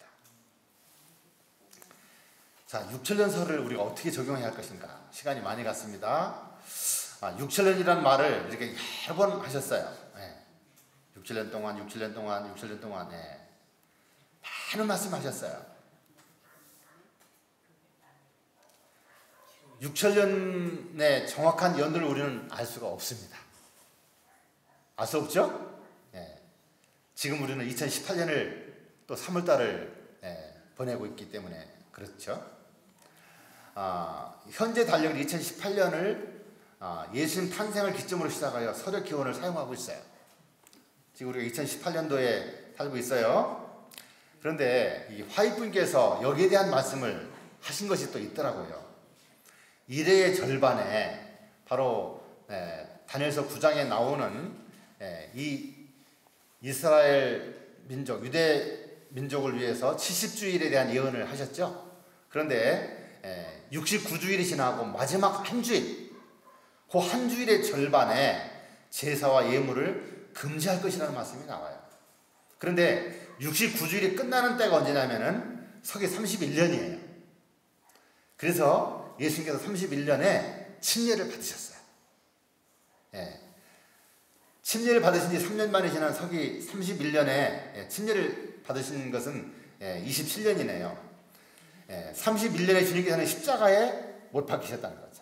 자, 6천년설을 우리가 어떻게 적용해야 할 것인가? 시간이 많이 갔습니다. 6천년이라는 말을 이렇게 여러 번 하셨어요. 6천년 동안 많은 말씀하셨어요. 6천년의 정확한 연도를 우리는 알 수가 없습니다. 알 수 없죠? 지금 우리는 2018년을 또 3월달을 보내고 있기 때문에 그렇죠. 현재 달력은 2018년을 예수님 탄생을 기점으로 시작하여 서력 기원을 사용하고 있어요. 지금 우리가 2018년도에 살고 있어요. 그런데 이 화이트분께서 여기에 대한 말씀을 하신 것이 또 있더라고요. 이래의 절반에 바로 다니엘서 9장에 나오는 이 이스라엘 민족, 유대 민족을 위해서 70주일에 대한 예언을 하셨죠. 그런데 69주일이 지나고 마지막 한 주일, 그 한 주일의 절반에 제사와 예물을 금지할 것이라는 말씀이 나와요. 그런데 69주일이 끝나는 때가 언제냐면은 서기 31년이에요. 그래서 예수님께서 31년에 침례를 받으셨어요. 침례를 받으신 지 3년 만에 지난 서기 31년에 침례를 받으신 것은 27년이네요. 31년에 주님께서는 십자가에 못 박히셨다는 거죠.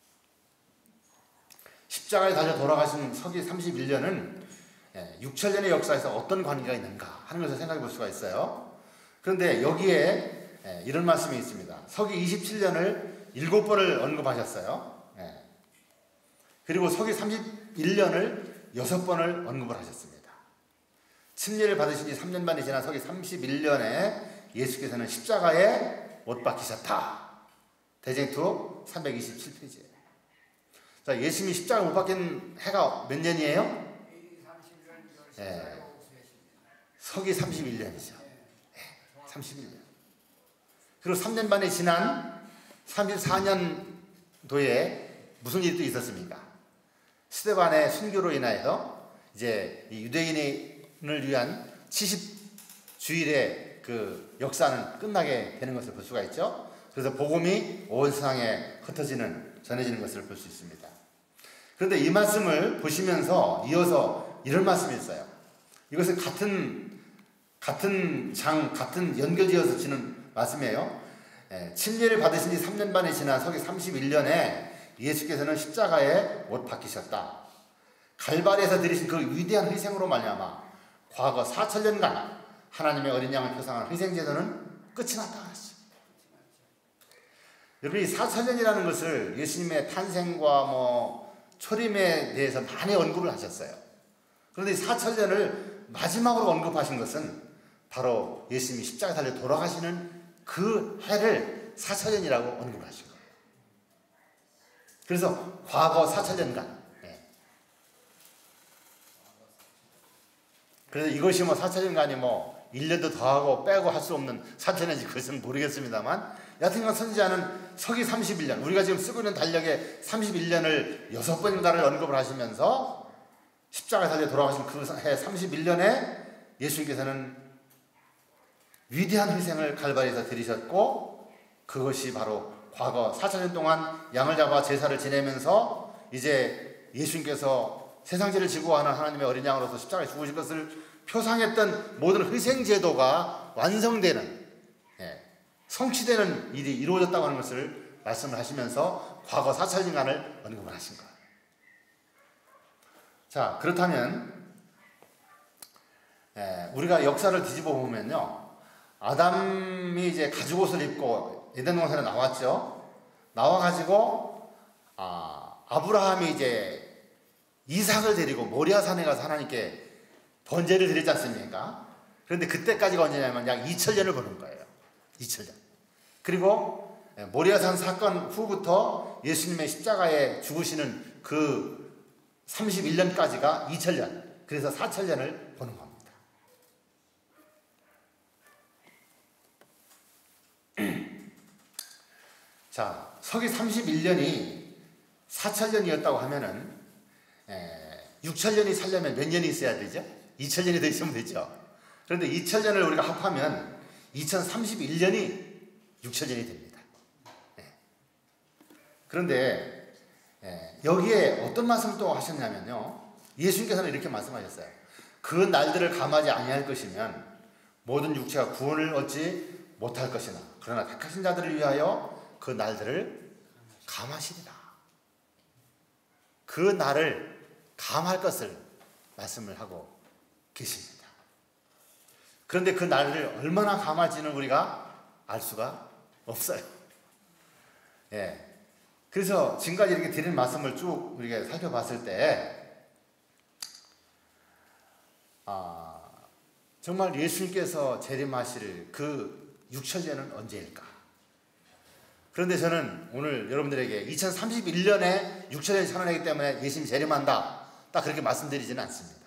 십자가에 달려 돌아가신 서기 31년은 6천년의 역사에서 어떤 관계가 있는가 하는 것을 생각해 볼 수가 있어요. 그런데 여기에 이런 말씀이 있습니다. 서기 27년을 7번을 언급하셨어요. 그리고 서기 31년을 6번을 언급을 하셨습니다. 침례를 받으신 지 3년 만에 지난 서기 31년에 예수께서는 십자가에 못 박히셨다. 대쟁투 327페이지예요. 자, 예수님이 십자가 못 박힌 해가 몇 년이에요? 서기 31년이죠. 31년. 그리고 3년 반이 지난 34년도에 무슨 일이 또 있었습니까? 스데반의 순교로 인하여서 이제 이 유대인을 위한 70주일의 그 역사는 끝나게 되는 것을 볼 수가 있죠. 그래서 복음이 온 세상에 흩어지는, 전해지는 것을 볼 수 있습니다. 그런데 이 말씀을 보시면서 이어서 이런 말씀이 있어요. 이것은 같은 연결지어서 치는 말씀이에요. 침례를 받으신 지 3년 반이 지난 서기 31년에 예수께서는 십자가에 못 박히셨다. 갈바리에서 드리신 그 위대한 희생으로 말미암아 과거 4천년간 하나님의 어린 양을 표상한 희생제도는 끝이 났다 그랬어요. 여러분, 이 4천년이라는 것을 예수님의 탄생과 초림에 대해서 많이 언급을 하셨어요. 그런데 이 4천년을 마지막으로 언급하신 것은 바로 예수님이 십자가에 달려 돌아가시는 그 해를 4천년이라고 언급을 하신 거예요. 그래서 과거 4천년간, 그래서 이것이 4천년간이 1년도 더하고 빼고 할 수 없는 4천년인지 그것은 모르겠습니다만, 여하튼간 선지자는 서기 31년, 우리가 지금 쓰고 있는 달력의 31년을 6번인가를 언급을 하시면서 십자가에 달려 돌아가신 그 해 31년에 예수님께서는 위대한 희생을 갈바리에서 드리셨고, 그것이 바로 과거 4천년 동안 양을 잡아 제사를 지내면서 이제 예수님께서 세상죄를 지고 하는 하나님의 어린 양으로서 십자가에 죽으신 것을 표상했던 모든 희생제도가 완성되는, 성취되는 일이 이루어졌다고 하는 것을 말씀을 하시면서 과거 4천년간을 언급을 하신 거예요. 자, 그렇다면 우리가 역사를 뒤집어 보면요, 아담이 이제 가죽옷을 입고 에덴 동산에 나왔죠. 나와가지고 아브라함이 이제 이삭을 데리고 모리아산에 가서 하나님께 번제를 드렸지 않습니까? 그런데 그때까지가 언제냐면 약 2000년을 보는 거예요. 2000년. 그리고 모리아산 사건 후부터 예수님의 십자가에 죽으시는 그 31년까지가 2000년. 그래서 4000년을 보는 겁니다. 자, 서기 31년이 4000년이었다고 하면은 6000년이 살려면 몇 년이 있어야 되죠? 2000년이 더 있으면 되죠. 그런데 2000년을 우리가 합하면 2031년이 6000년이 됩니다. 그런데 여기에 어떤 말씀을 또 하셨냐면요, 예수님께서는 이렇게 말씀하셨어요. 그 날들을 감하지 아니할 것이면 모든 육체가 구원을 얻지 못할 것이나, 그러나 택하신 자들을 위하여 그 날들을 감하시리라. 그 날을 감할 것을 말씀을 하고 계십니다. 그런데 그 날을 얼마나 감할지는 우리가 알 수가 없어요. 그래서 지금까지 이렇게 드린 말씀을 쭉 우리가 살펴봤을 때, 정말 예수님께서 재림하실 그 6000년은 언제일까? 그런데 저는 오늘 여러분들에게 2031년에 6000년이 살아나기 때문에 예수님이 재림한다, 딱 그렇게 말씀드리지는 않습니다.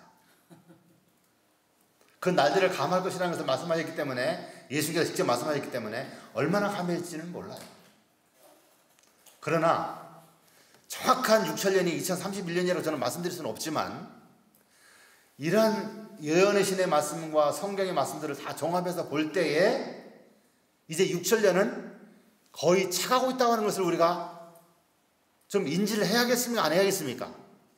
그 날들을 감할 것이라는 것을 말씀하셨기 때문에, 예수님께서 직접 말씀하셨기 때문에 얼마나 감할지는 몰라요. 그러나 정확한 6000년이 2031년이라고 저는 말씀드릴 수는 없지만, 이러한 예언의 신의 말씀과 성경의 말씀들을 다 종합해서 볼 때에 이제 6000년은 거의 차가고 있다고 하는 것을 우리가 좀 인지를 해야겠습니까? 안 해야겠습니까?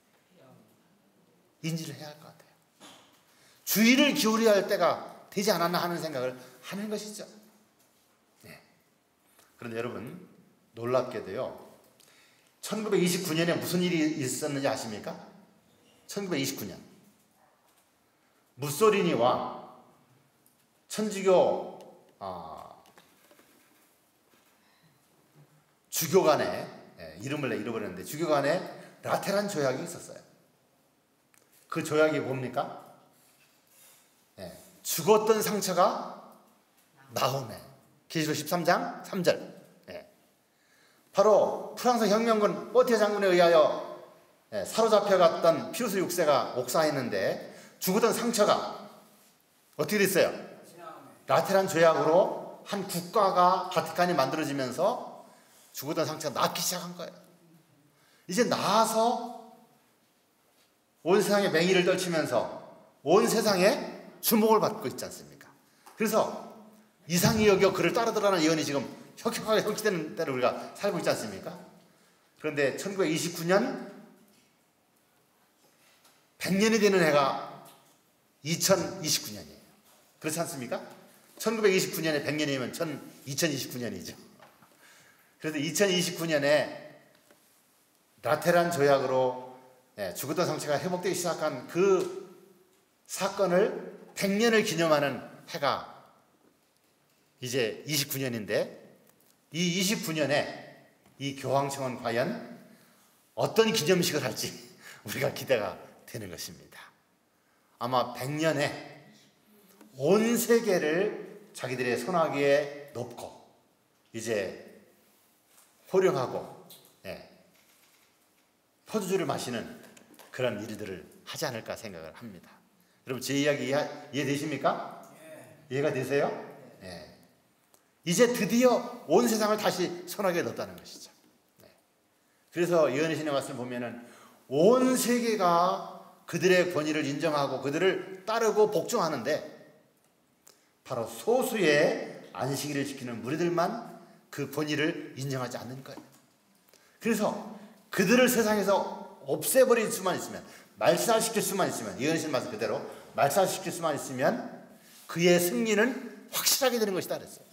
인지를 해야 할 것 같아요. 주의를 기울여야 할 때가 되지 않았나 하는 생각을 하는 것이죠. 그런데 여러분, 놀랍게도요, 1929년에 무슨 일이 있었는지 아십니까? 1929년 무소리니와 천주교 주교 간에, 이름을 잃어버렸는데 주교 간에 라테란 조약이 있었어요. 그 조약이 뭡니까? 죽었던 상처가 나오네. 계시록 13장 3절. 바로 프랑스 혁명군 뽀티에 장군에 의하여 사로잡혀갔던 피루스 6세가 옥사했는데, 죽었던 상처가 어떻게 됐어요? 라테란 조약으로 한 국가가 바티칸이 만들어지면서 죽었던 상처가 낫기 시작한 거예요. 이제 나아서 온 세상에 맹위를 떨치면서 온 세상에 주목을 받고 있지 않습니까? 그래서 이상히 여겨 그를 따르더라는 예언이 지금 혁혁하게 성취되는 때를 우리가 살고 있지 않습니까? 그런데 1929년 100년이 되는 해가 2029년이에요. 그렇지 않습니까? 1929년에 100년이면 2029년이죠. 그래서 2029년에 라테란 조약으로 죽었던 상처가 회복되기 시작한 그 사건을 100년을 기념하는 해가 이제 29년인데, 이 29년에 이 교황청은 과연 어떤 기념식을 할지 우리가 기대가 되는 것입니다. 아마 100년에 온 세계를 자기들의 손아귀에 놓고 이제 호령하고 포도주를 마시는 그런 일들을 하지 않을까 생각을 합니다. 여러분 제 이야기 이해되십니까? 이해가 되세요? 이제 드디어 온 세상을 다시 손아귀에 넣었다는 것이죠. 그래서 예언의 신의 말씀을 보면은 온 세계가 그들의 권위를 인정하고 그들을 따르고 복종하는데 바로 소수의 안식일을 지키는 무리들만 그 권위를 인정하지 않는 거예요. 그래서 그들을 세상에서 없애버릴 수만 있으면, 말살시킬 수만 있으면, 예언의 신의 말씀 그대로 말살시킬 수만 있으면 그의 승리는 확실하게 되는 것이다 그랬어요.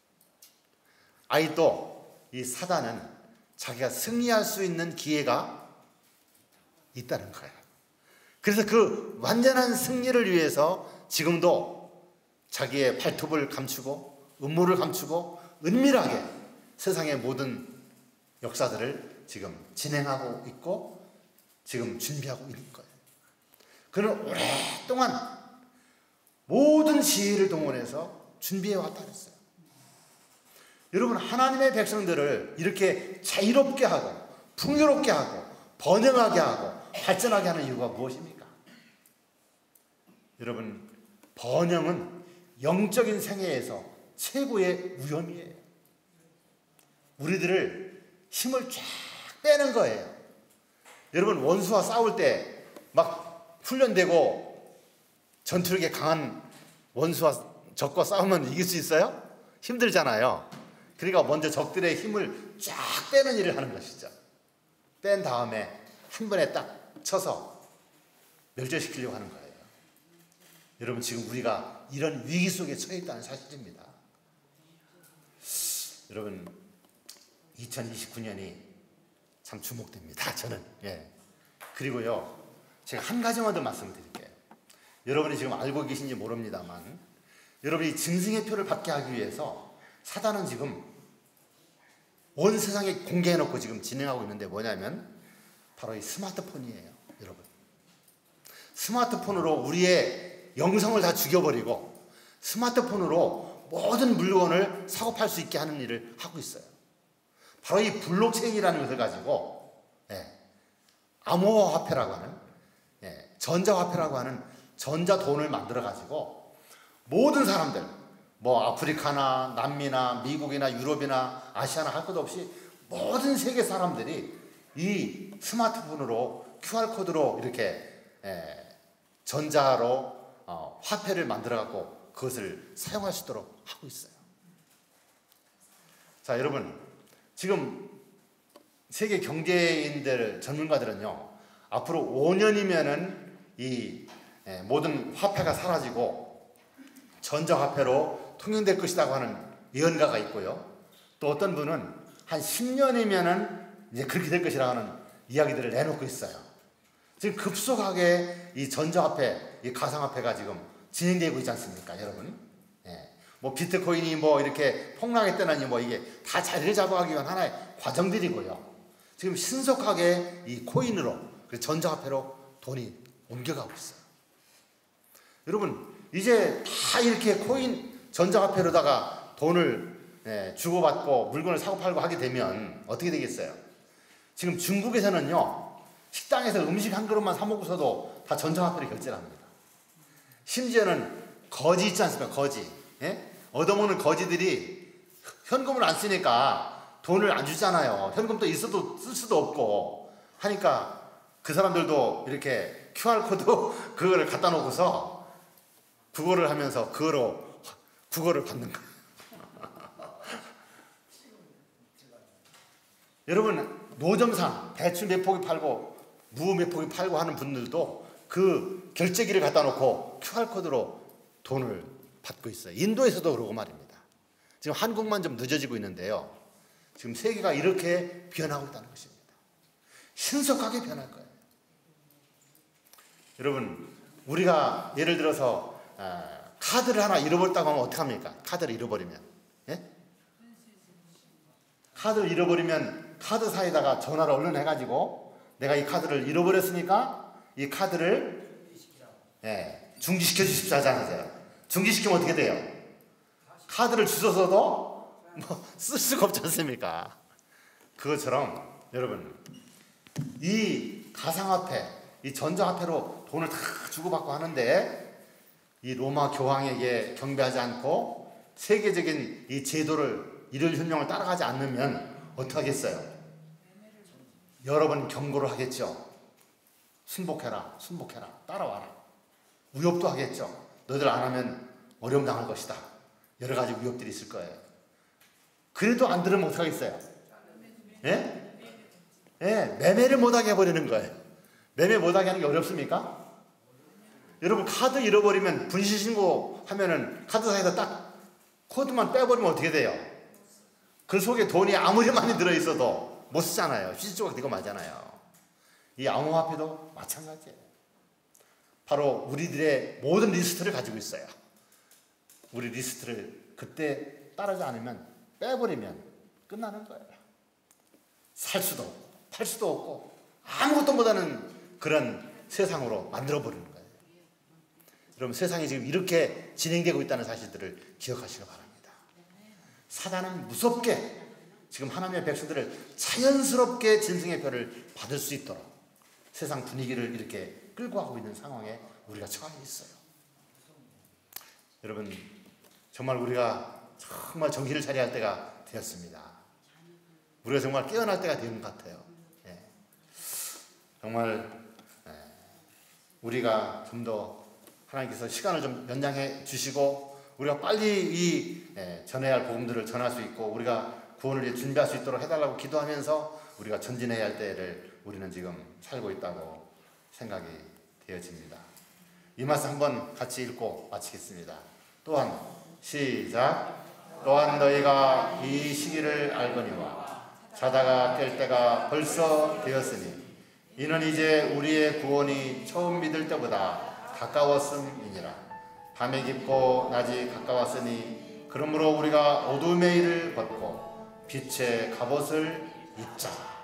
또 이 사단은 자기가 승리할 수 있는 기회가 있다는 거예요. 그래서 그 완전한 승리를 위해서 지금도 자기의 발톱을 감추고 음모를 감추고 은밀하게 세상의 모든 역사들을 지금 진행하고 있고 지금 준비하고 있는 거예요. 그는 오랫동안 모든 지혜를 동원해서 준비해왔다 그랬어요. 여러분 하나님의 백성들을 이렇게 자유롭게 하고 풍요롭게 하고 번영하게 하고 발전하게 하는 이유가 무엇입니까? 여러분 번영은 영적인 생애에서 최고의 위험이에요. 우리들을 힘을 쫙 빼는 거예요. 여러분 원수와 싸울 때 막 훈련되고 전투력이 강한 원수와 적과 싸우면 이길 수 있어요? 힘들잖아요. 그러니까 먼저 적들의 힘을 쫙 빼는 일을 하는 것이죠. 뺀 다음에 한 번에 딱 쳐서 멸절시키려고 하는 거예요. 여러분 지금 우리가 이런 위기 속에 처해 있다는 사실입니다. 여러분 2029년이 참 주목됩니다. 저는. 그리고요 제가 한 가지만 더 말씀드릴게요. 여러분이 지금 알고 계신지 모릅니다만 여러분이 짐승의 표를 받게 하기 위해서 사단은 지금 온 세상에 공개해놓고 지금 진행하고 있는데 뭐냐면 바로 이 스마트폰이에요. 여러분 스마트폰으로 우리의 영성을 다 죽여버리고 스마트폰으로 모든 물건을 사고 팔 수 있게 하는 일을 하고 있어요. 바로 이 블록체인이라는 것을 가지고 암호화폐라고 하는 전자화폐라고 하는 전자돈을 만들어 가지고 모든 사람들 뭐 아프리카나 남미나 미국이나 유럽이나 아시아나 할 것 없이 모든 세계 사람들이 이 스마트폰으로 QR코드로 이렇게 전자로 화폐를 만들어 갖고 그것을 사용할 수 있도록 하고 있어요. 자 여러분 지금 세계 경제인들 전문가들은요 앞으로 5년이면은 이 모든 화폐가 사라지고 전자화폐로 통용될 것이라고 하는 예언가가 있고요. 또 어떤 분은 한 10년이면은 이제 그렇게 될 것이라고 하는 이야기들을 내놓고 있어요. 지금 급속하게 이 전자화폐, 이 가상화폐가 지금 진행되고 있지 않습니까, 여러분? 뭐 비트코인이 뭐 이렇게 폭락했다느니 뭐 이게 다 자리를 잡아가기 위한 하나의 과정들이고요. 지금 신속하게 이 코인으로, 전자화폐로 돈이 옮겨가고 있어요. 여러분, 이제 다 이렇게 코인, 전자화폐로다가 돈을 주고받고 물건을 사고 팔고 하게 되면 어떻게 되겠어요? 지금 중국에서는요, 식당에서 음식 한 그릇만 사 먹고서도 다 전자화폐로 결제를 합니다. 심지어는 거지 있지 않습니까? 거지. 얻어먹는 거지들이 현금을 안 쓰니까 돈을 안 주잖아요. 현금도 있어도 쓸 수도 없고 하니까 그 사람들도 이렇게 QR코드 그거를 갖다 놓고서 국어를 하면서 그거로 국어를 받는 거예요. 여러분, 노점상 배추 몇 포기 팔고 무 몇 포기 팔고 하는 분들도 그 결제기를 갖다 놓고 QR코드로 돈을 받고 있어요. 인도에서도 그러고 말입니다. 지금 한국만 좀 늦어지고 있는데요. 지금 세계가 이렇게 변하고 있다는 것입니다. 신속하게 변할 거예요. 여러분, 우리가 예를 들어서 카드를 하나 잃어버렸다고 하면 어떡합니까? 카드를 잃어버리면. 예? 카드를 잃어버리면 카드사에다가 전화를 얼른 해가지고 내가 이 카드를 잃어버렸으니까 이 카드를 중지시켜 주십시오 하지 않으세요? 중지시키면 어떻게 돼요? 카드를 주워서도 쓸 수가 없지 않습니까? 그것처럼 여러분, 이 가상화폐, 이 전자화폐로 돈을 다 주고받고 하는데 이 로마 교황에게 경배하지 않고 세계적인 이 제도를 이를 혁명을 따라가지 않으면 어떡하겠어요? 여러 번 경고를 하겠죠. 순복해라, 순복해라, 따라와라. 위협도 하겠죠. 너희들 안 하면 어려움 당할 것이다. 여러 가지 위협들이 있을 거예요. 그래도 안 들으면 어떡하겠어요? 예? 예, 매매를 못하게 해버리는 거예요. 매매 못하게 하는 게 어렵습니까? 여러분, 카드 잃어버리면 분실신고 하면은 카드사에다 딱 코드만 빼버리면 어떻게 돼요? 그 속에 돈이 아무리 많이 들어있어도 못 쓰잖아요. 휘지조각 되고 마잖아요. 이 암호화폐도 마찬가지예요. 바로 우리들의 모든 리스트를 가지고 있어요. 우리 리스트를 그때 따르지 않으면 빼버리면 끝나는 거예요. 살 수도 없고 팔 수도 없고 아무것도 못하는 그런 세상으로 만들어버리는 거예요. 여러분, 세상이 지금 이렇게 진행되고 있다는 사실들을 기억하시기 바랍니다. 사단은 무섭게 지금 하나님의 백성들을 자연스럽게 짐승의 표를 받을 수 있도록 세상 분위기를 이렇게 끌고 가고 있는 상황에 우리가 처해 있어요. 여러분, 정말 우리가 정말 정신을 차려야 할 때가 되었습니다. 우리가 정말 깨어날 때가 된 것 같아요. 예. 정말 우리가 좀 더 하나님께서 시간을 좀 연장해 주시고 우리가 빨리 이 전해야 할 복음들을 전할 수 있고 우리가 구원을 위해 준비할 수 있도록 해달라고 기도하면서 우리가 전진해야 할 때를 우리는 지금 살고 있다고 생각이 되어집니다. 이 말씀 한번 같이 읽고 마치겠습니다. 또한 시작. 또한 너희가 이 시기를 알거니와 자다가 깰 때가 벌써 되었으니 이는 이제 우리의 구원이 처음 믿을 때보다 가까웠음이니라. 밤이 깊고 낮이 가까웠으니 그러므로 우리가 어둠의 일을 벗고 빛의 갑옷을 입자.